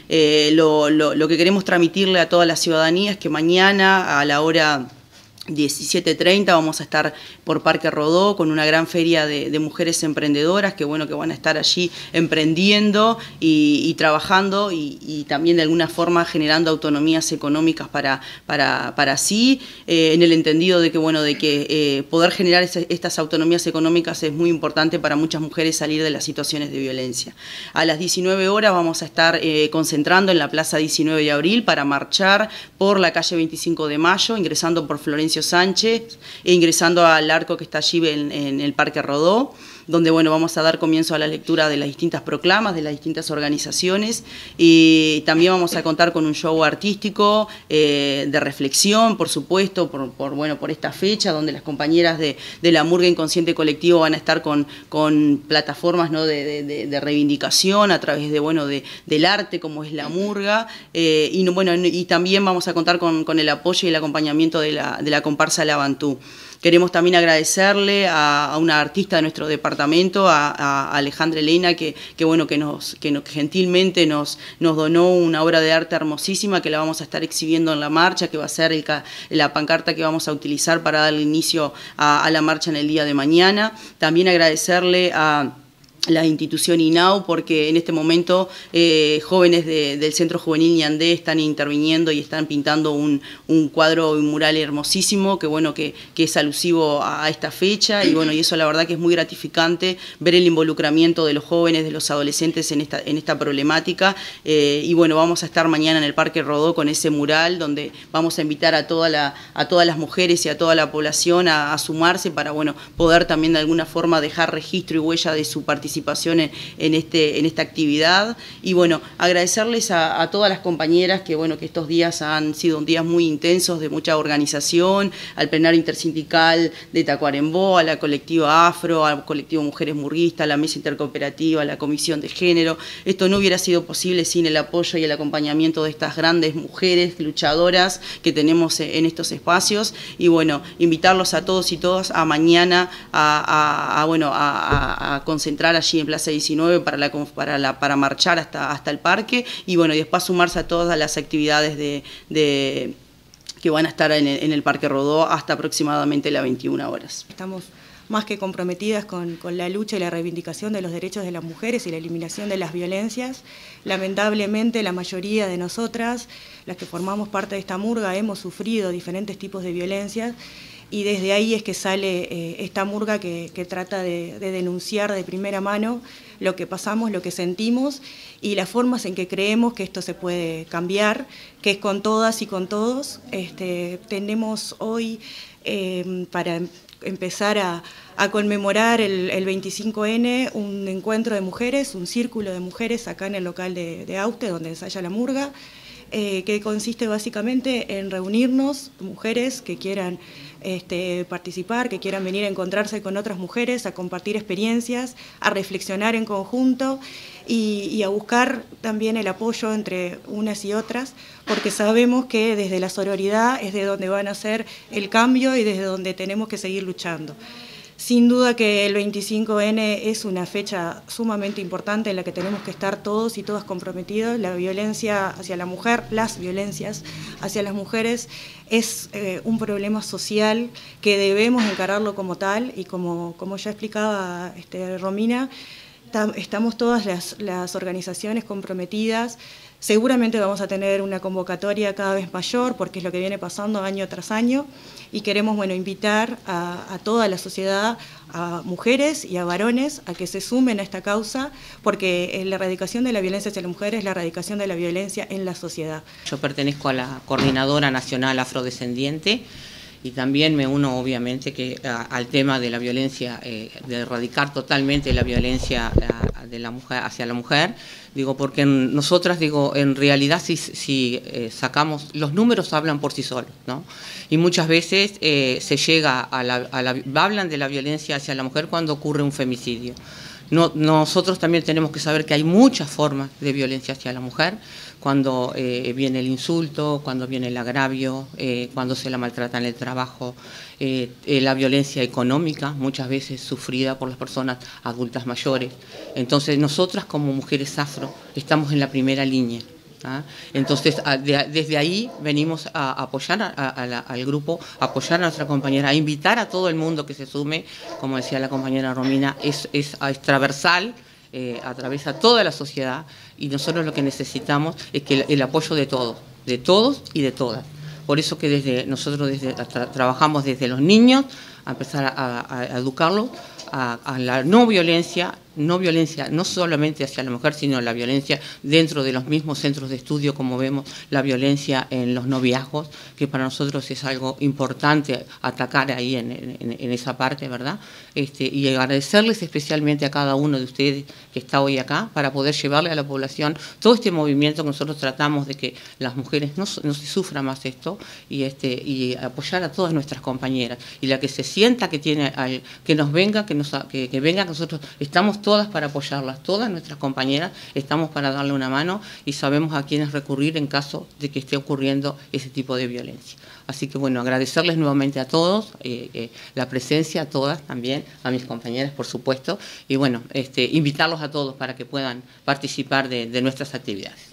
lo que queremos transmitirle a toda la ciudadanía es que mañana a la hora 17:30 vamos a estar por Parque Rodó con una gran feria de mujeres emprendedoras que bueno que van a estar allí emprendiendo y trabajando y también de alguna forma generando autonomías económicas para sí, en el entendido de que bueno poder generar estas autonomías económicas es muy importante para muchas mujeres salir de las situaciones de violencia. A las 19 horas vamos a estar concentrando en la Plaza 19 de Abril para marchar por la calle 25 de Mayo, ingresando por Florencio Sánchez e ingresando al arco que está allí en el Parque Rodó, donde bueno, vamos a dar comienzo a la lectura de las distintas proclamas, de las distintas organizaciones, y también vamos a contar con un show artístico de reflexión, por supuesto, por esta fecha, donde las compañeras de la Murga Inconsciente Colectivo van a estar con plataformas, ¿no?, de reivindicación a través del arte, como es la murga, y también vamos a contar con el apoyo y el acompañamiento de la comparsa La Bantú. Queremos también agradecerle a una artista de nuestro departamento, a Alejandra Elena, que gentilmente nos donó una obra de arte hermosísima que la vamos a estar exhibiendo en la marcha, que va a ser la pancarta que vamos a utilizar para dar inicio a la marcha en el día de mañana. También agradecerle a la institución INAU, porque en este momento jóvenes del Centro Juvenil Ñandé están interviniendo y están pintando un cuadro, un mural hermosísimo, que es alusivo a esta fecha, y eso la verdad que es muy gratificante ver el involucramiento de los jóvenes, de los adolescentes en esta problemática, y vamos a estar mañana en el Parque Rodó con ese mural, donde vamos a invitar a todas las mujeres y a toda la población a sumarse para poder también de alguna forma dejar registro y huella de su participación en esta actividad, y agradecerles a todas las compañeras que estos días han sido días muy intensos de mucha organización, al plenario intersindical de Tacuarembó, a la colectiva Afro, al colectivo Mujeres Murguistas, a la mesa intercooperativa, a la comisión de género. Esto no hubiera sido posible sin el apoyo y el acompañamiento de estas grandes mujeres luchadoras que tenemos en estos espacios, y invitarlos a todos y todas a mañana a concentrar allí en Plaza 19 para marchar hasta el parque, y después sumarse a todas las actividades que van a estar en el Parque Rodó hasta aproximadamente las 21 horas. Estamos más que comprometidas con la lucha y la reivindicación de los derechos de las mujeres y la eliminación de las violencias. Lamentablemente la mayoría de nosotras, las que formamos parte de esta murga, hemos sufrido diferentes tipos de violencias, y desde ahí es que sale esta murga que trata de denunciar de primera mano lo que pasamos, lo que sentimos y las formas en que creemos que esto se puede cambiar, que es con todas y con todos. Tenemos hoy para empezar a conmemorar el 25N un encuentro de mujeres, un círculo de mujeres acá en el local de Aute, donde ensaya la murga, que consiste básicamente en reunirnos, mujeres que quieran participar, que quieran venir a encontrarse con otras mujeres, a compartir experiencias, a reflexionar en conjunto y a buscar también el apoyo entre unas y otras, porque sabemos que desde la sororidad es de donde van a ser el cambio y desde donde tenemos que seguir luchando. Sin duda que el 25N es una fecha sumamente importante en la que tenemos que estar todos y todas comprometidos. La violencia hacia la mujer, las violencias hacia las mujeres es un problema social que debemos encararlo como tal, y como ya explicaba Romina, estamos todas las organizaciones comprometidas. Seguramente vamos a tener una convocatoria cada vez mayor, porque es lo que viene pasando año tras año, y queremos invitar a toda la sociedad, a mujeres y a varones, a que se sumen a esta causa, porque la erradicación de la violencia hacia la mujer es la erradicación de la violencia en la sociedad. Yo pertenezco a la Coordinadora Nacional Afrodescendiente, y también me uno obviamente al tema de la violencia, de erradicar totalmente la violencia de la mujer hacia la mujer, porque nosotras, en realidad si sacamos, los números hablan por sí solos, ¿no? Y muchas veces se llega hablan de la violencia hacia la mujer cuando ocurre un femicidio. Nosotros también tenemos que saber que hay muchas formas de violencia hacia la mujer, cuando viene el insulto, cuando viene el agravio, cuando se la maltrata en el trabajo, la violencia económica, muchas veces sufrida por las personas adultas mayores. Entonces nosotras como mujeres afro estamos en la primera línea, Entonces, desde ahí venimos a apoyar al grupo, a apoyar a nuestra compañera, a invitar a todo el mundo que se sume, como decía la compañera Romina, es transversal, atraviesa toda la sociedad, y nosotros lo que necesitamos es que el apoyo de todos y de todas. Por eso que nosotros trabajamos desde los niños, a empezar a educarlos a la no violencia no solamente hacia la mujer, sino la violencia dentro de los mismos centros de estudio, como vemos la violencia en los noviazgos, que para nosotros es algo importante atacar ahí en esa parte, ¿verdad? Y agradecerles especialmente a cada uno de ustedes que está hoy acá, para poder llevarle a la población todo este movimiento que nosotros tratamos de que las mujeres no se sufra más esto, y apoyar a todas nuestras compañeras, y la que se sienta que tiene que nos venga, que venga, que nosotros estamos todas para apoyarlas, todas nuestras compañeras estamos para darle una mano, y sabemos a quiénes recurrir en caso de que esté ocurriendo ese tipo de violencia. Así que bueno, agradecerles nuevamente a todos, la presencia a todas también, a mis compañeras por supuesto, y bueno, invitarlos a todos para que puedan participar de nuestras actividades.